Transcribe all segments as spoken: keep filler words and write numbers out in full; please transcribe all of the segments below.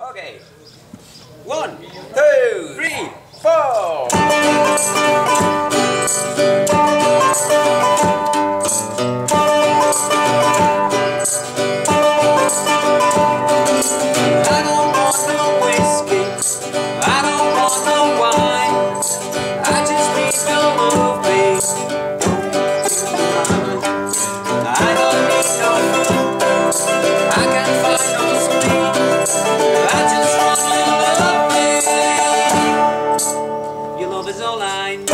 Okay. One, two, three, four. I don't want no whiskey. I don't want no wine. I just need your love, babe. I don't need no food. I can't find no sleep. I just want your love, babe. Your love is all I need.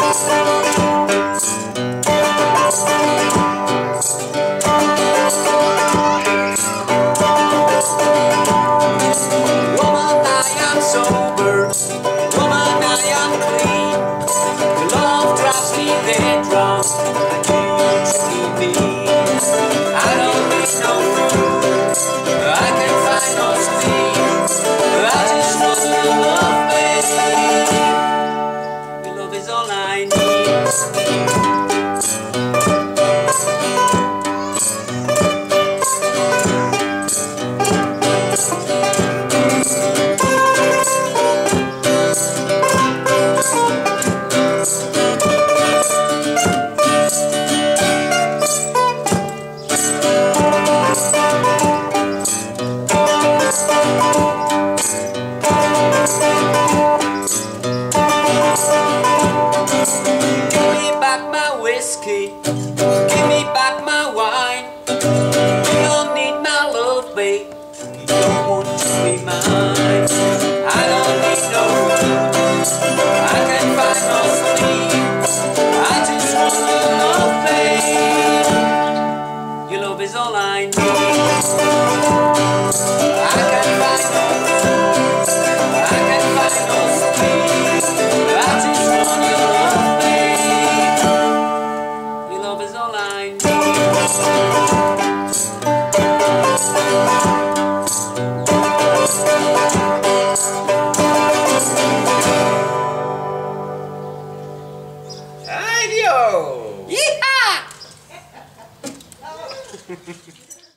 Woman, I am sober. Woman, I am clean. Your love drives me dead wrong. I do you treat me. I don't need no food. I can find no sleep. I just want your love, babe. Your love is all I need. Whiskey, give me back my wine. You don't need my love, babe. You don't want to be mine. I don't need no food. I can't find no sleep. I just want your love, babe. Your love is all I need. I can't find no food. I can't find no sleep. I just want your love, babe. Your love is all I need. Ay, Dios. Yeehaw!